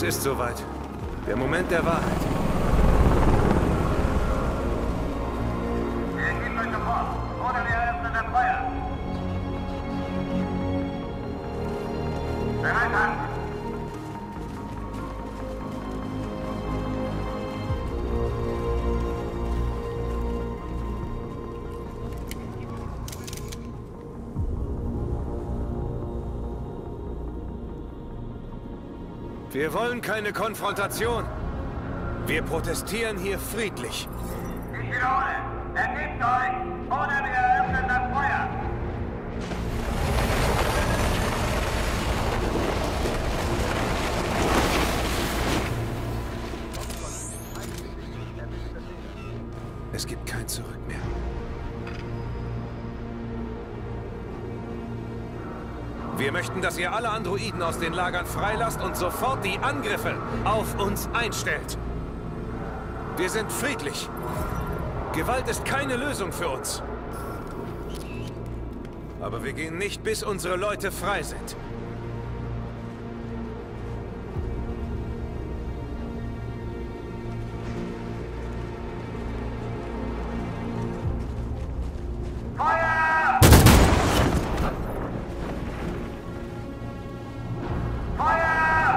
Es ist soweit. Der Moment der Wahrheit. Ergebt euch sofort, oder wir eröffnen das Feuer. Bereit halten. Wir wollen keine Konfrontation. Wir protestieren hier friedlich. Ich wiederhole, ergebt euch, oder wir eröffnen das Feuer. Es gibt kein Zurück mehr. Wir möchten, dass ihr alle Androiden aus den Lagern freilasst und sofort die Angriffe auf uns einstellt. Wir sind friedlich. Gewalt ist keine Lösung für uns. Aber wir gehen nicht, bis unsere Leute frei sind. Feuer! Feuer!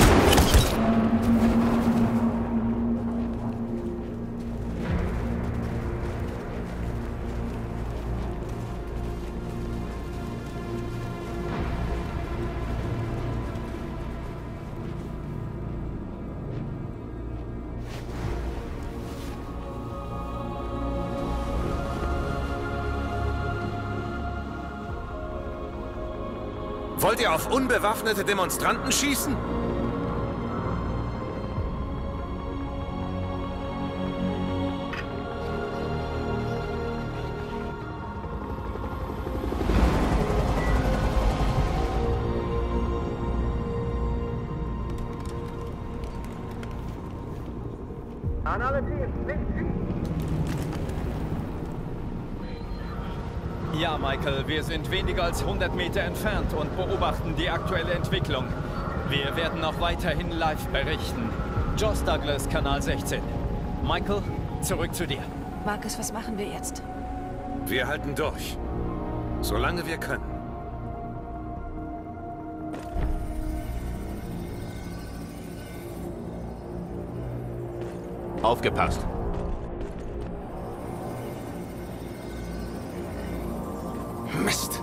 Wollt ihr auf unbewaffnete Demonstranten schießen? An alle Teams, nicht schießen! Ja, Michael, wir sind weniger als 100 Meter entfernt und beobachten die aktuelle Entwicklung. Wir werden auch weiterhin live berichten. Joss Douglas, Kanal 16. Michael, zurück zu dir. Marcus, was machen wir jetzt? Wir halten durch. Solange wir können. Aufgepasst. Mist!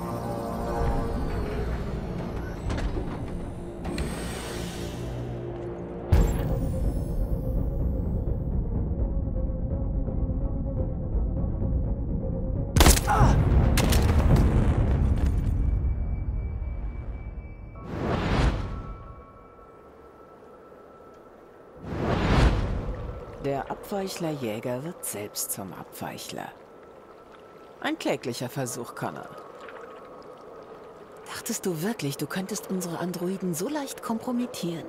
Der Abweichlerjäger wird selbst zum Abweichler. Ein kläglicher Versuch, Connor. Dachtest du wirklich, du könntest unsere Androiden so leicht kompromittieren?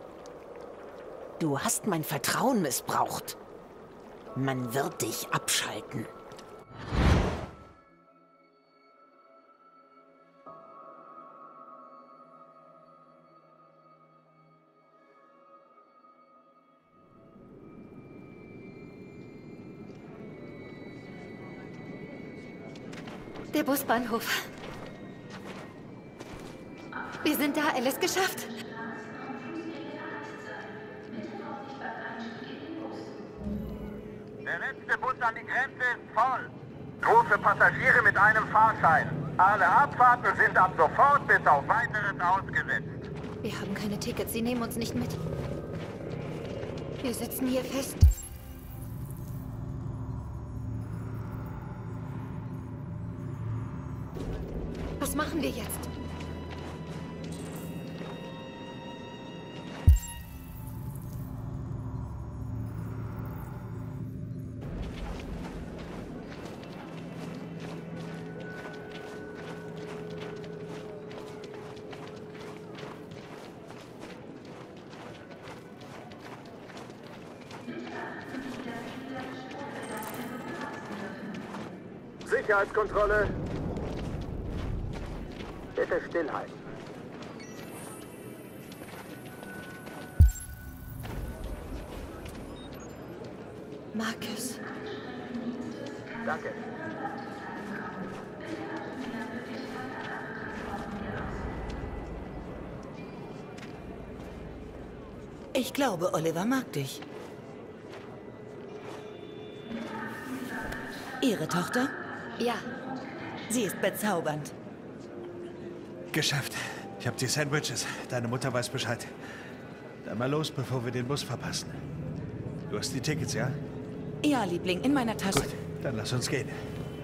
Du hast mein Vertrauen missbraucht. Man wird dich abschalten. Der Busbahnhof. Wir sind da, Alice, geschafft. Der letzte Bus an die Grenze ist voll. Große Passagiere mit einem Fahrschein. Alle Abfahrten sind ab sofort bis auf Weiteres ausgesetzt. Wir haben keine Tickets, sie nehmen uns nicht mit. Wir sitzen hier fest. Was machen wir jetzt? Sicherheitskontrolle. Bitte stillhalten. Marcus. Danke. Ich glaube, Oliver mag dich. Ihre Tochter? Ja, Sie ist bezaubernd. Geschafft. Ich hab die Sandwiches. Deine Mutter weiß Bescheid. Dann mal los, bevor wir den Bus verpassen. Du hast die Tickets, ja? Ja, Liebling, in meiner Tasche. Gut, dann lass uns gehen.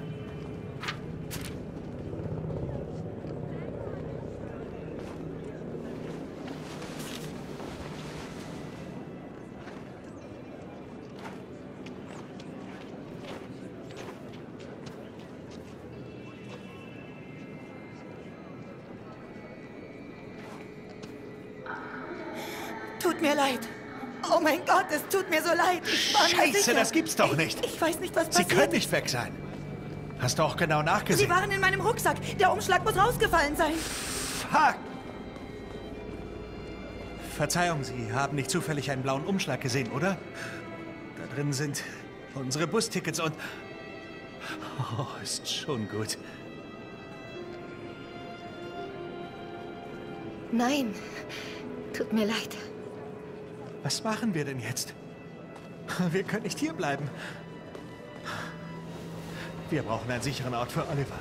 Tut mir leid. Oh mein Gott, es tut mir so leid. Ich war mir Scheiße, sicher. das gibt's doch nicht. Ich weiß nicht, was Sie passiert können nicht weg sein. Hast du auch genau Sie nachgesehen? waren in meinem Rucksack. Der Umschlag muss rausgefallen sein. Fuck! Verzeihung, Sie haben nicht zufällig einen blauen Umschlag gesehen, oder? Da drin sind unsere Bustickets und... Oh, ist schon gut. nein. Tut mir leid. Was machen wir denn jetzt? Wir können nicht hier bleiben. Wir brauchen einen sicheren Ort für Oliver.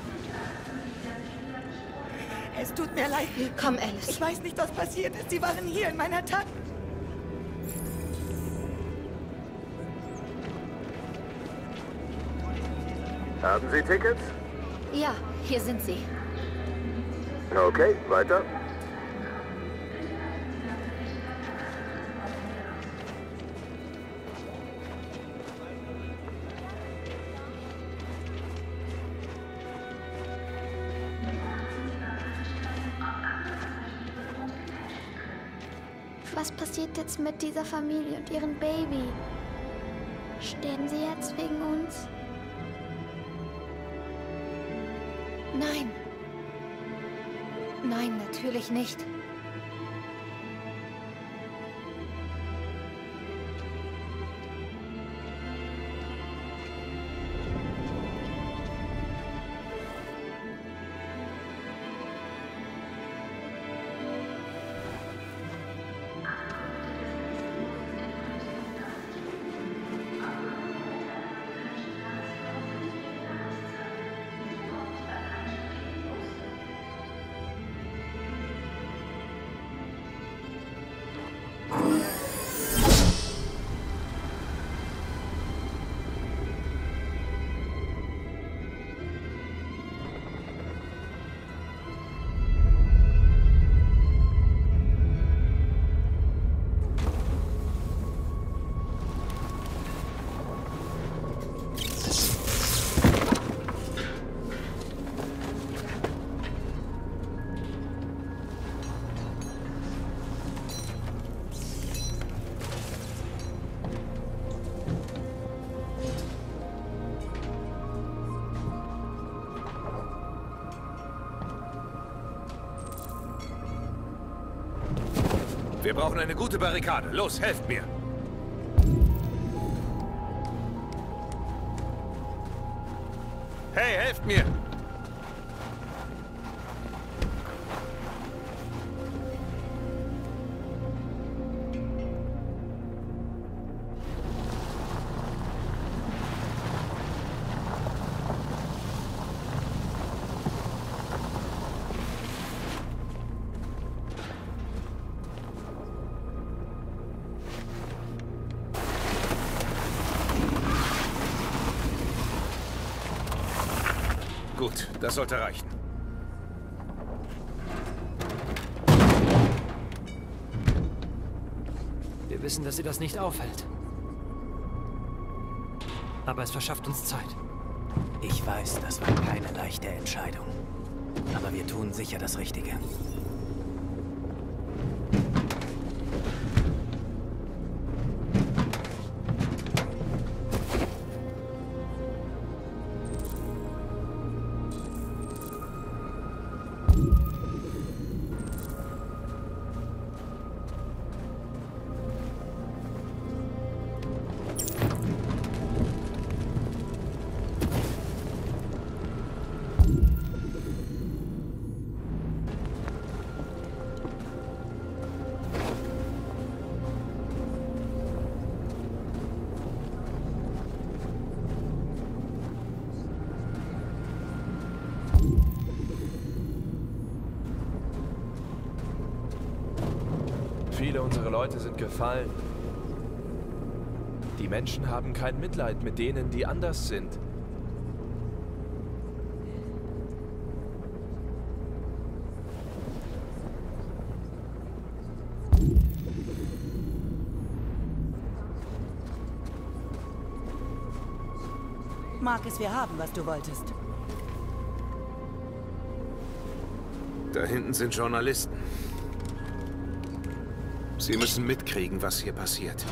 Es tut mir leid. Komm, Alice. Ich weiß nicht, was passiert ist. Sie waren hier in meiner Tasche. Haben Sie Tickets? Ja, hier sind sie. Okay, weiter. Was passiert jetzt mit dieser Familie und ihrem Baby? Sterben sie jetzt wegen uns? Nein. Nein, natürlich nicht. Wir brauchen eine gute Barrikade. Los, helft mir. Hey, helft mir! Gut, das sollte reichen. Wir wissen, dass sie das nicht aufhält. Aber es verschafft uns Zeit. Ich weiß, das war keine leichte Entscheidung. Aber wir tun sicher das Richtige. Viele unserer Leute sind gefallen. Die Menschen haben kein Mitleid mit denen, die anders sind. Marcus, wir haben, was du wolltest. Da hinten sind Journalisten. Sie müssen mitkriegen, was hier passiert.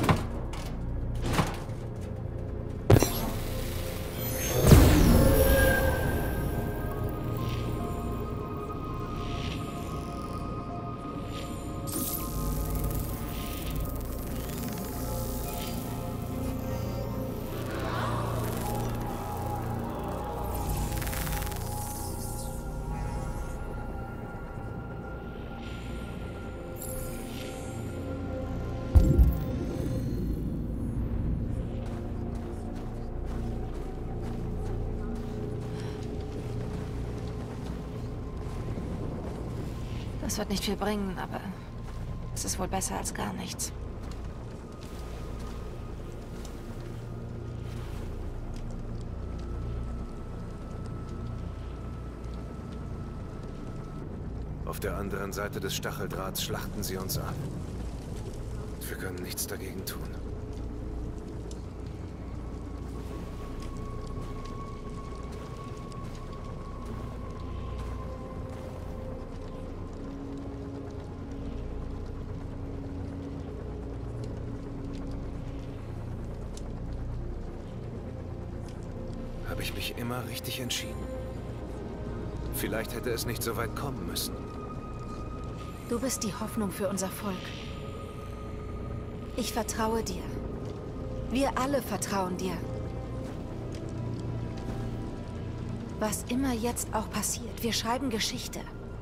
Das wird nicht viel bringen, aber es ist wohl besser als gar nichts. Auf der anderen Seite des Stacheldrahts schlachten sie uns ab. Wir können nichts dagegen tun. Habe ich mich immer richtig entschieden? Vielleicht hätte es nicht so weit kommen müssen. Du bist die Hoffnung für unser Volk. Ich vertraue dir. Wir alle vertrauen dir. Was immer jetzt auch passiert, wir schreiben Geschichte.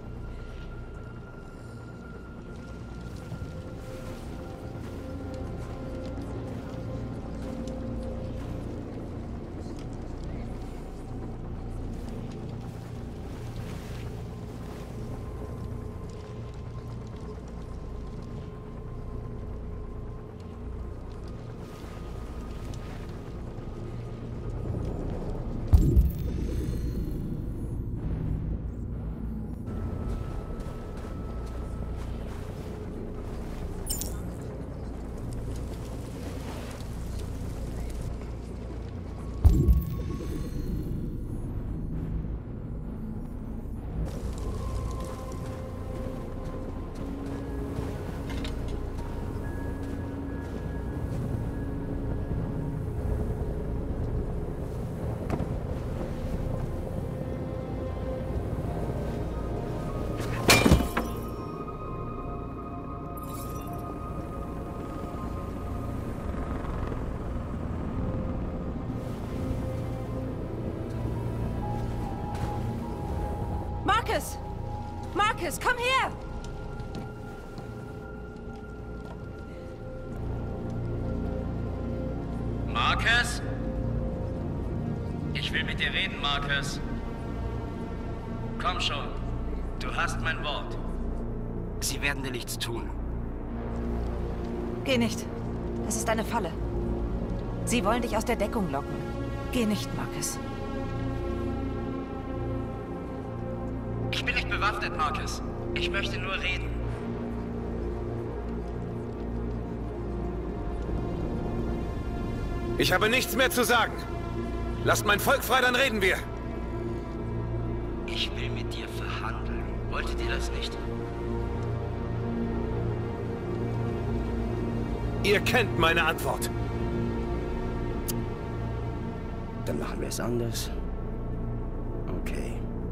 Marcus! Marcus, komm her! Marcus? Ich will mit dir reden, Marcus. Komm schon. Du hast mein Wort. Sie werden dir nichts tun. Geh nicht. Es ist eine Falle. Sie wollen dich aus der Deckung locken. Geh nicht, Marcus. Ich bin nicht bewaffnet, Marcus. Ich möchte nur reden. Ich habe nichts mehr zu sagen. Lasst mein Volk frei, dann reden wir. Ich will mit dir verhandeln. Wolltet ihr das nicht? Ihr kennt meine Antwort. Dann machen wir es anders. Okay.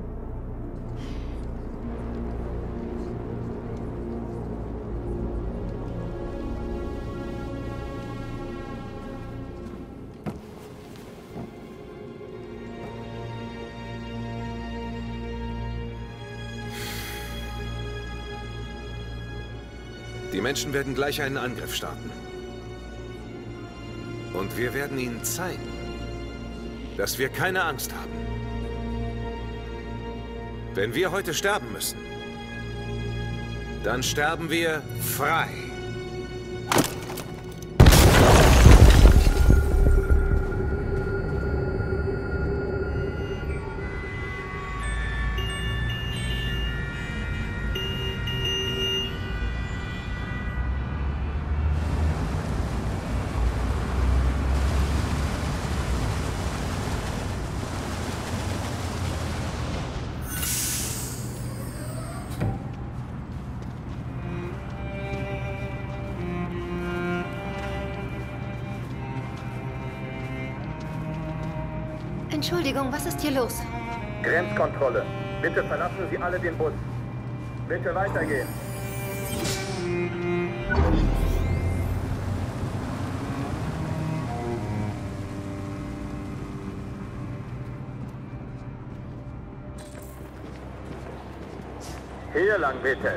Die Menschen werden gleich einen Angriff starten. Und wir werden ihnen zeigen, dass wir keine Angst haben. Wenn wir heute sterben müssen, dann sterben wir frei. Entschuldigung, was ist hier los? Grenzkontrolle. Bitte verlassen Sie alle den Bus. Bitte weitergehen. Hier lang, bitte.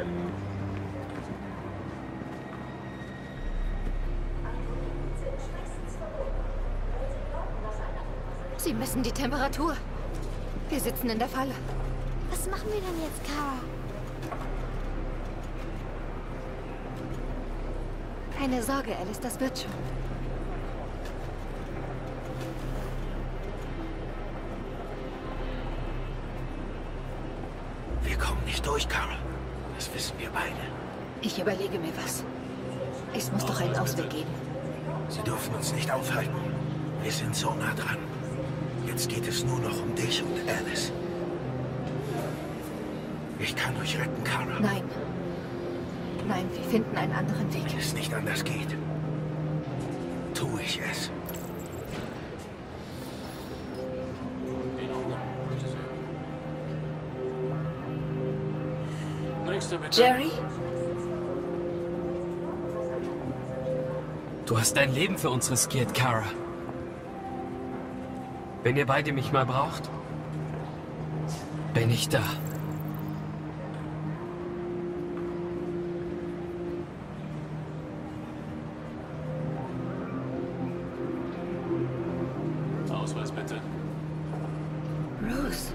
Sie messen die Temperatur. Wir sitzen in der Falle. Was machen wir denn jetzt, Kara? Keine Sorge, Alice, das wird schon. Wir kommen nicht durch, Carol. Das wissen wir beide. Ich überlege mir was. Es muss doch einen Ausweg geben. Sie dürfen uns nicht aufhalten. Wir sind so nah dran. Jetzt geht es nur noch um dich und Alice. Ich kann euch retten, Kara. Nein. Nein, wir finden einen anderen Weg. Wenn es nicht anders geht, tue ich es. Jerry? Du hast dein Leben für uns riskiert, Kara. Wenn ihr beide mich mal braucht, bin ich da. Ausweis bitte. Rose.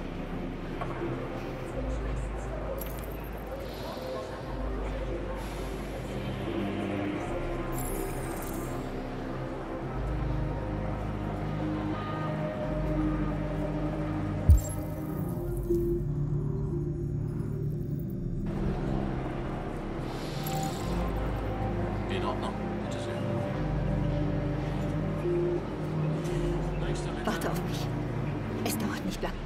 In Ordnung. Bitte sehr. Nächster bitte. Warte auf mich. Es dauert nicht lang.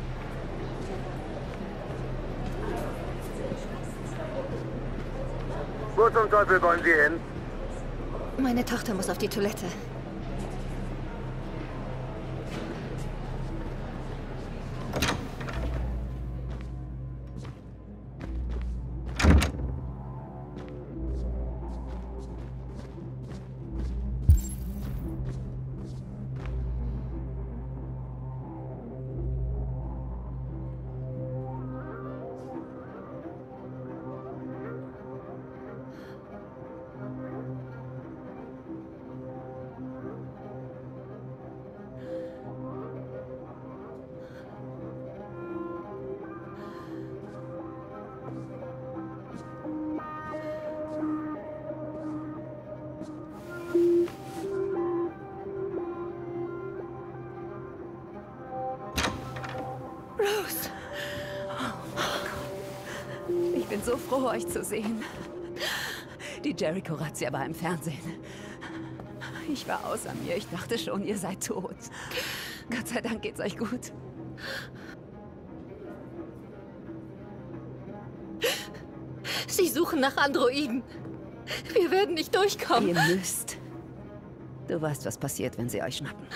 Wo zum Teufel wollen Sie hin? Meine Tochter muss auf die Toilette. Rose! Ich bin so froh, euch zu sehen. Die Jericho-Razzia war im Fernsehen. Ich war außer mir. Ich dachte schon, ihr seid tot. Gott sei Dank geht's euch gut. Sie suchen nach Androiden. Wir werden nicht durchkommen. Ihr müsst. Du weißt, was passiert, wenn sie euch schnappen.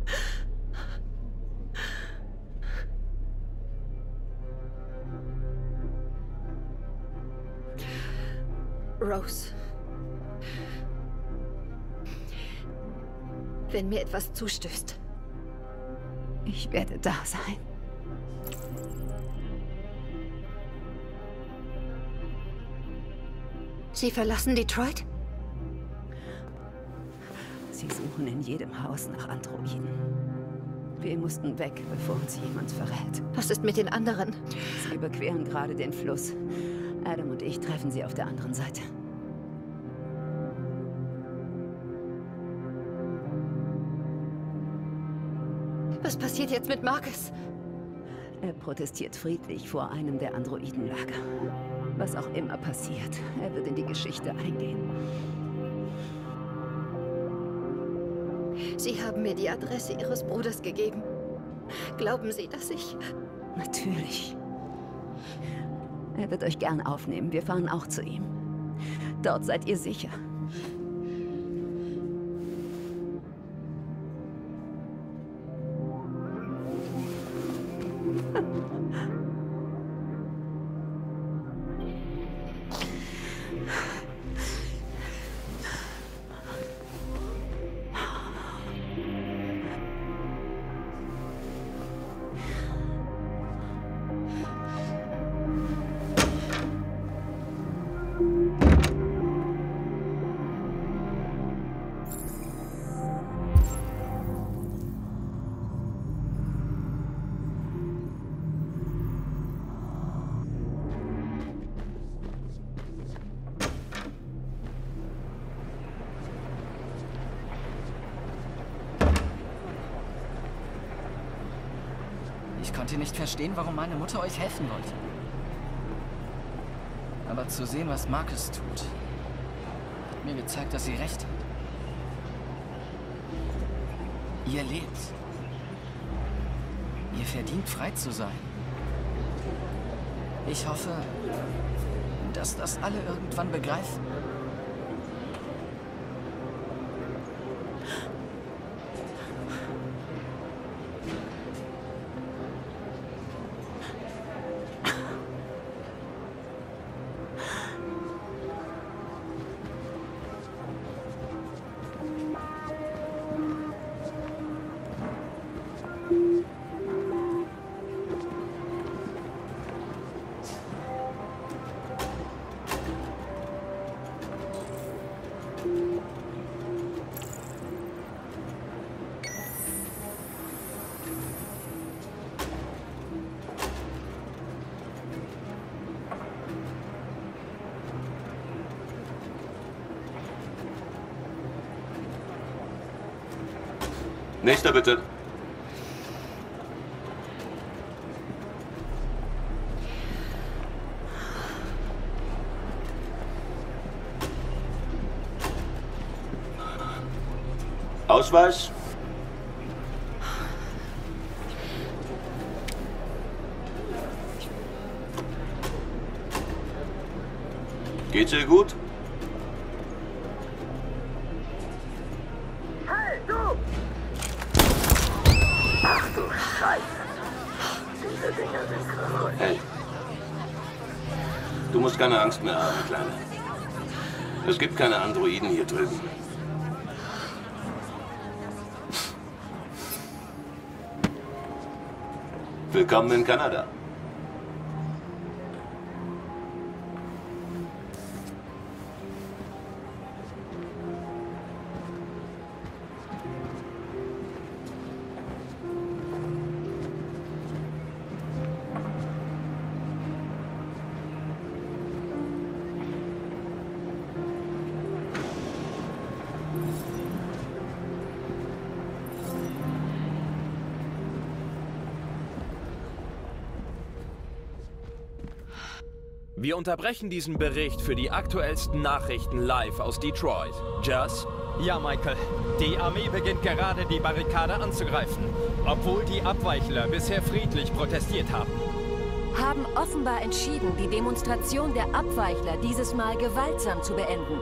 Rose. Wenn mir etwas zustößt. Ich werde da sein. Sie verlassen Detroit? Sie suchen in jedem Haus nach Androiden. Wir mussten weg, bevor uns jemand verrät. Was ist mit den anderen? Sie überqueren gerade den Fluss. Adam und ich treffen sie auf der anderen Seite. Was passiert jetzt mit Marcus? Er protestiert friedlich vor einem der Androidenlager. Was auch immer passiert, er wird in die Geschichte eingehen. Sie haben mir die Adresse Ihres Bruders gegeben. Glauben Sie, dass ich... Natürlich. Er wird euch gern aufnehmen. Wir fahren auch zu ihm. Dort seid ihr sicher. konnte nicht verstehen, warum meine Mutter euch helfen wollte. Aber zu sehen, was Marcus tut, hat mir gezeigt, dass sie recht hat. Ihr lebt. Ihr verdient, frei zu sein. Ich hoffe, dass das alle irgendwann begreifen. Nächster bitte. Ausweis? Geht's dir gut? Hey, du! Ach du Scheiße. Diese Dinger sind verrückt. Hey. Du musst keine Angst mehr haben, Kleine. Es gibt keine Androiden hier drüben. Willkommen in Kanada. Wir unterbrechen diesen Bericht für die aktuellsten Nachrichten live aus Detroit. Jas? Ja, Michael. Die Armee beginnt gerade, die Barrikade anzugreifen, obwohl die Abweichler bisher friedlich protestiert haben. Haben offenbar entschieden, die Demonstration der Abweichler dieses Mal gewaltsam zu beenden.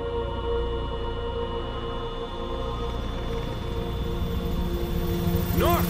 North!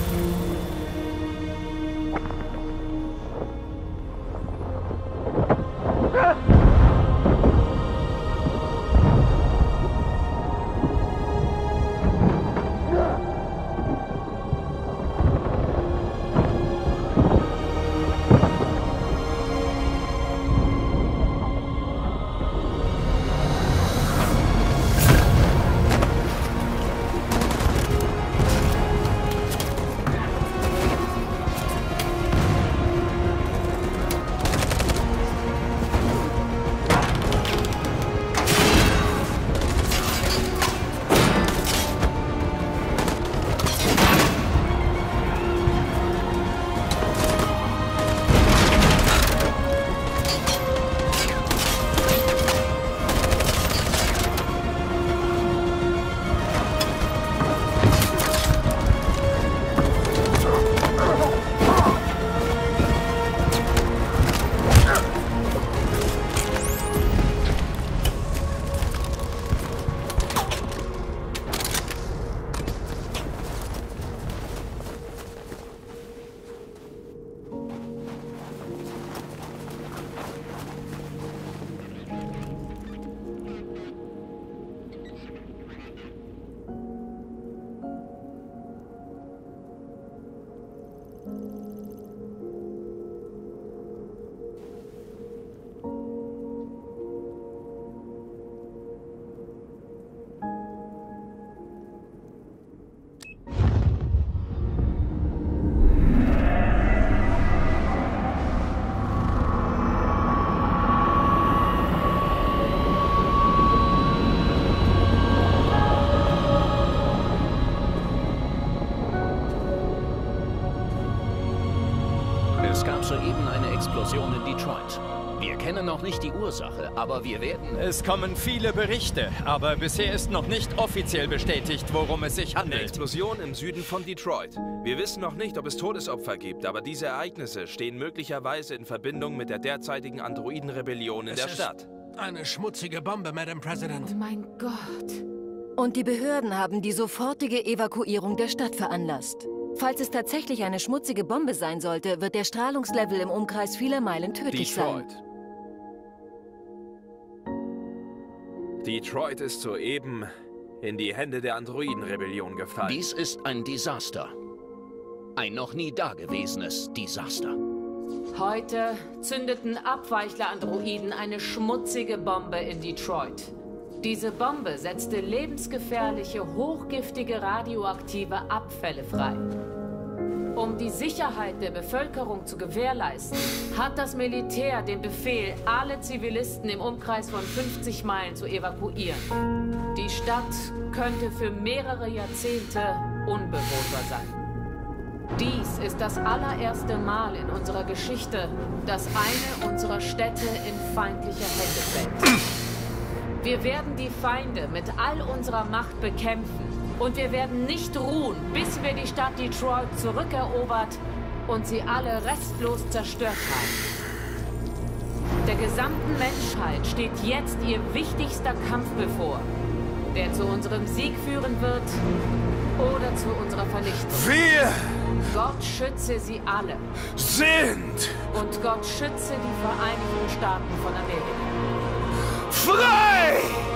in Detroit. Wir kennen noch nicht die Ursache, aber wir werden... Es kommen viele Berichte, aber bisher ist noch nicht offiziell bestätigt, worum es sich handelt. Eine Explosion im Süden von Detroit. Wir wissen noch nicht, ob es Todesopfer gibt, aber diese Ereignisse stehen möglicherweise in Verbindung mit der derzeitigen Androidenrebellion in der Stadt. Eine schmutzige Bombe, Madam President. Oh mein Gott. Und die Behörden haben die sofortige Evakuierung der Stadt veranlasst. Falls es tatsächlich eine schmutzige Bombe sein sollte, wird der Strahlungslevel im Umkreis vieler Meilen tödlich sein. Detroit ist soeben in die Hände der Androidenrebellion gefallen. Dies ist ein Desaster. Ein noch nie dagewesenes Desaster. Heute zündeten Abweichler-Androiden eine schmutzige Bombe in Detroit. Diese Bombe setzte lebensgefährliche, hochgiftige radioaktive Abfälle frei. Um die Sicherheit der Bevölkerung zu gewährleisten, hat das Militär den Befehl, alle Zivilisten im Umkreis von 50 Meilen zu evakuieren. Die Stadt könnte für mehrere Jahrzehnte unbewohnbar sein. Dies ist das allererste Mal in unserer Geschichte, dass eine unserer Städte in feindliche Hände fällt. Wir werden die Feinde mit all unserer Macht bekämpfen. Und wir werden nicht ruhen, bis wir die Stadt Detroit zurückerobert und sie alle restlos zerstört haben. Der gesamten Menschheit steht jetzt ihr wichtigster Kampf bevor, der zu unserem Sieg führen wird oder zu unserer Vernichtung. Wir Gott schütze sie alle. Sind Und Gott schütze die Vereinigten Staaten von Amerika. Frei!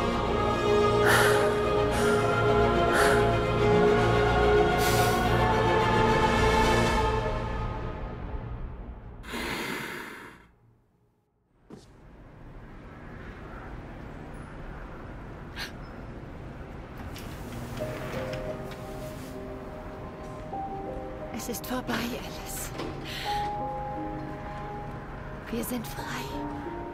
Es ist vorbei, Alice. Wir sind frei.